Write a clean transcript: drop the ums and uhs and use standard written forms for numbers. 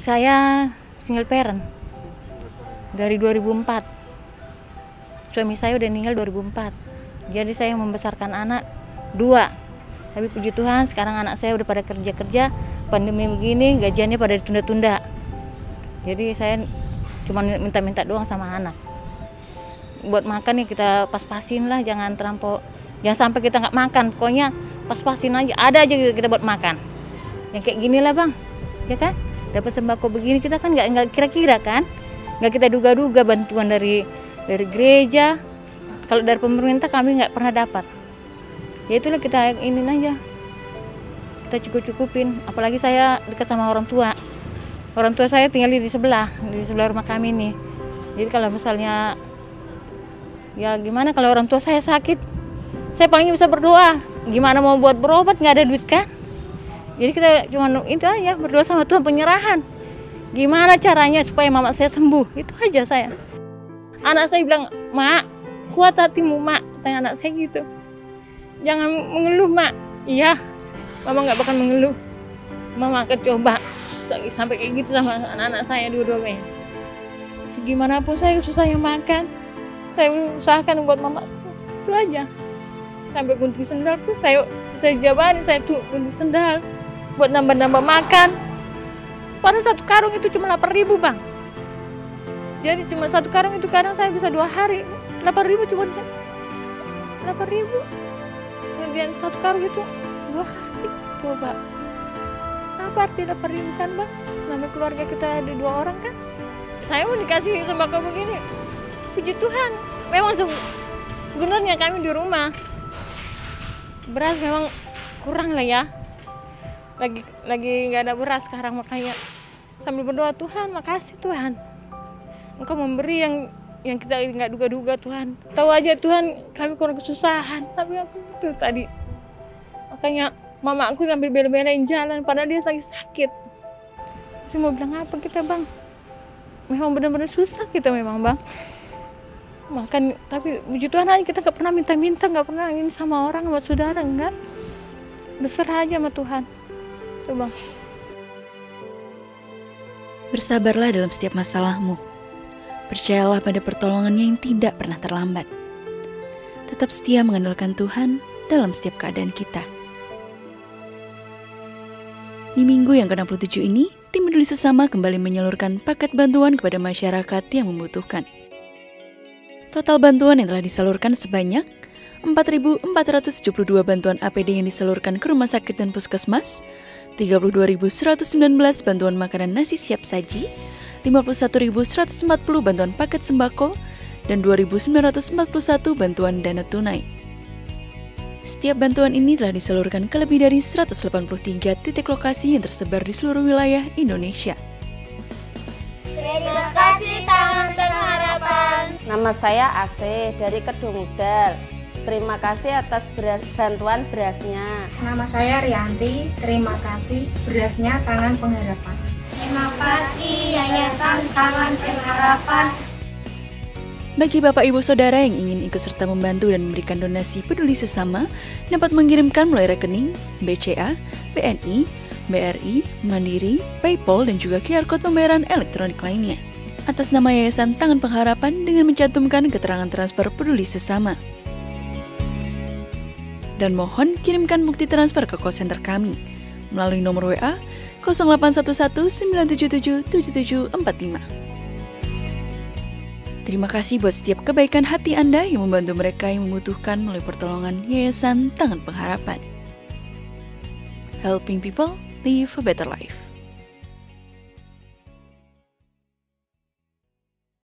saya single parent dari 2004. Suami saya udah meninggal 2004. Jadi saya membesarkan anak 2. Tapi puji Tuhan sekarang anak saya udah pada kerja-kerja, pandemi begini gajiannya pada ditunda-tunda. Jadi saya cuma minta-minta doang sama anak. Buat makan ya kita pas-pasin lah, jangan terlampau, jangan sampai kita nggak makan. Pokoknya pas-pasin aja, ada aja kita buat makan. Yang kayak gini lah bang, ya kan? Dapat sembako begini kita kan nggak kira-kira kan? Nggak kita duga-duga bantuan dari gereja. Kalau dari pemerintah kami nggak pernah dapat. Ya itulah kita ini aja, kita cukup-cukupin. Apalagi saya dekat sama orang tua saya tinggal di sebelah rumah kami nih. Jadi kalau misalnya ya gimana kalau orang tua saya sakit, saya paling bisa berdoa. Gimana mau buat berobat, nggak ada duit kan? Jadi kita cuma itu aja, berdoa sama Tuhan, penyerahan. Gimana caranya supaya mama saya sembuh, itu aja saya. Anak saya bilang, "Mak, kuat hatimu mak," tanya anak saya gitu. "Jangan mengeluh mak." Iya, mama nggak bakal mengeluh. Mama akan coba sampai kayak gitu sama anak-anak saya dua-duanya. Segimanapun saya susah yang makan, saya usahakan buat mama. Itu aja. Sampai gunting sendal pun saya jabani, saya tuh gunting sendal buat nambah-nambah makan. Padahal 1 karung itu cuma 8.000 bang. Jadi cuma 1 karung itu kadang saya bisa 2 hari. 8.000 cuma 8.000. Kemudian 1 karung itu 2 hari. Coba. Apa arti 8.000 kan bang? Namanya keluarga kita ada 2 orang kan? Saya mau dikasih sembako begini. Puji Tuhan. Memang sebenarnya kami di rumah beras memang kurang lah ya. Lagi nggak ada beras sekarang, makanya sambil berdoa, Tuhan makasih Tuhan. Engkau memberi yang kita nggak duga-duga Tuhan. Tahu aja Tuhan kami kurang kesusahan. Tapi aku itu tadi. Makanya mama aku sambil bela-belain jalan padahal dia lagi sakit. Saya mau bilang apa kita bang? Memang benar-benar susah kita memang bang. Makan, tapi puji Tuhan aja kita nggak pernah minta-minta, nggak pernah ini sama orang, sama saudara, enggak. Berserah aja sama Tuhan. Tuh bang. Bersabarlah dalam setiap masalahmu. Percayalah pada pertolongannya yang tidak pernah terlambat. Tetap setia mengandalkan Tuhan dalam setiap keadaan kita. Di minggu yang ke-67 ini, tim Peduli Sesama kembali menyalurkan paket bantuan kepada masyarakat yang membutuhkan. Total bantuan yang telah disalurkan sebanyak 4.472 bantuan APD yang disalurkan ke rumah sakit dan puskesmas, 32.119 bantuan makanan nasi siap saji, 51.140 bantuan paket sembako, dan 2.941 bantuan dana tunai. Setiap bantuan ini telah disalurkan ke lebih dari 183 titik lokasi yang tersebar di seluruh wilayah Indonesia. Terima kasih Tangan Pengharapan. Nama saya Ase dari Kedungdal. Terima kasih atas bantuan berasnya. Nama saya Rianti. Terima kasih berasnya Tangan Pengharapan. Terima kasih Yayasan Tangan Pengharapan. Bagi Bapak Ibu Saudara yang ingin ikut serta membantu dan memberikan donasi peduli sesama, dapat mengirimkan melalui rekening BCA, BNI, BRI, Mandiri, PayPal, dan juga QR Code pembayaran elektronik lainnya atas nama Yayasan Tangan Pengharapan dengan mencantumkan keterangan transfer peduli sesama. Dan mohon kirimkan bukti transfer ke call center kami melalui nomor WA 0811 977 7745. Terima kasih buat setiap kebaikan hati Anda yang membantu mereka yang membutuhkan melalui pertolongan Yayasan Tangan Pengharapan. Helping people live a better life.